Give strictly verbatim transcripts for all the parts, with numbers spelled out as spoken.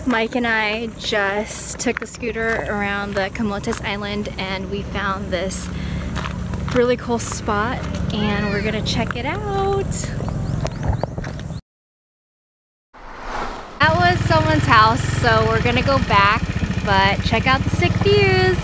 Mike and I just took the scooter around the CAMOTES island and we found this really cool spot and we're gonna check it out. That was someone's house, so we're gonna go back, but check out the sick views.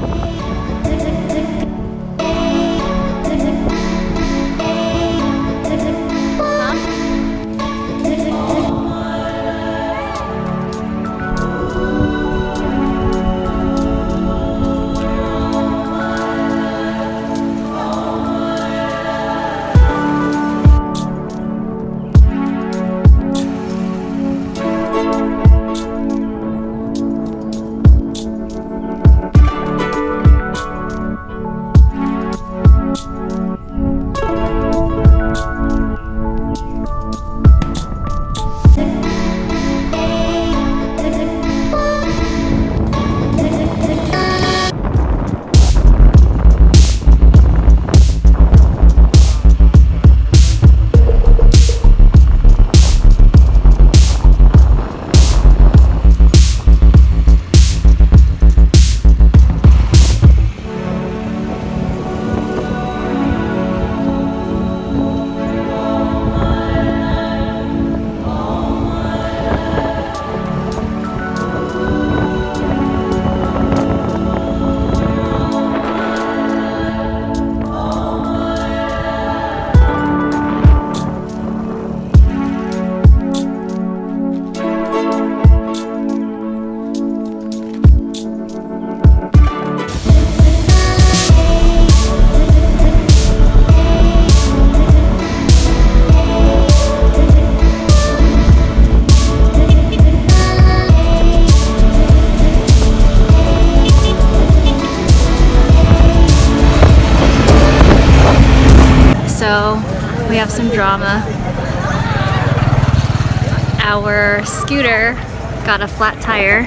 So we have some drama. Our scooter got a flat tire.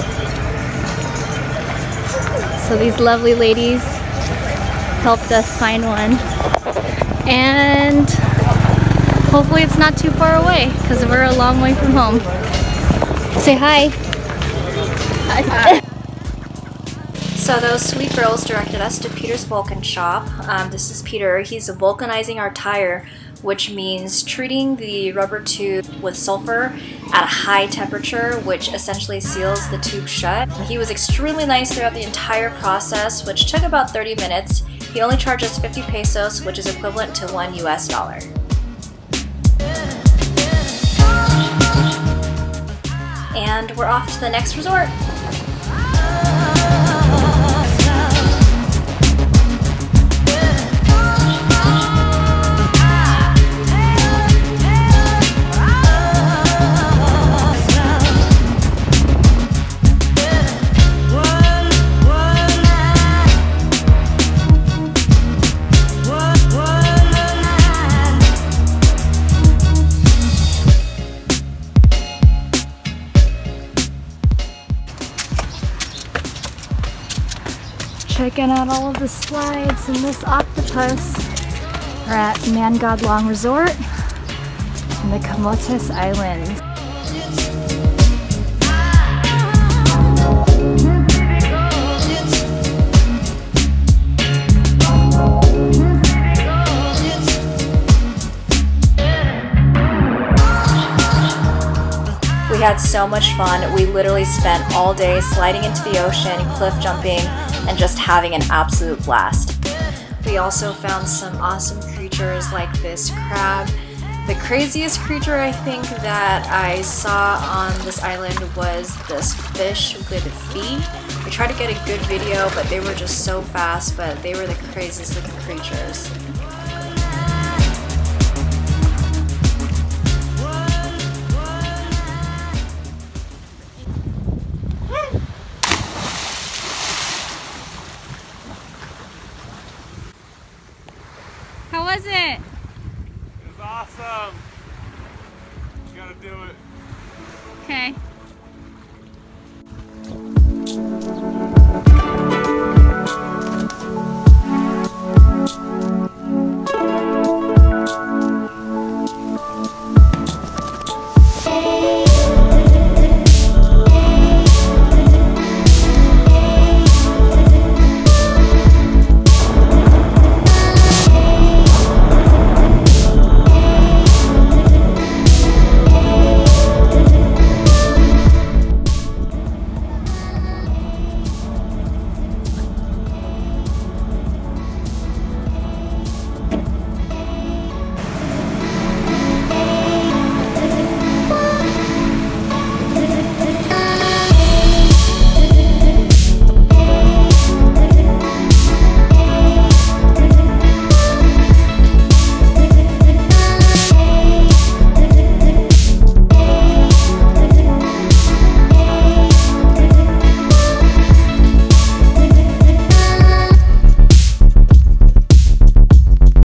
So these lovely ladies helped us find one. And hopefully it's not too far away because we're a long way from home. Say hi. Hi. So those sweet girls directed us to Peter's Vulcan shop. Um, this is Peter. He's vulcanizing our tire, which means treating the rubber tube with sulfur at a high temperature, which essentially seals the tube shut. He was extremely nice throughout the entire process, which took about thirty minutes. He only charged us fifty pesos, which is equivalent to one U S dollar. And we're off to the next resort. Checking out all of the slides and this octopus. We're at Mangodlong Resort in the CAMOTES Islands. We had so much fun. We literally spent all day sliding into the ocean, cliff jumping, and just having an absolute blast. We also found some awesome creatures like this crab. The craziest creature I think that I saw on this island was this fish with feet. We tried to get a good video, but they were just so fast, but they were the craziest looking creatures.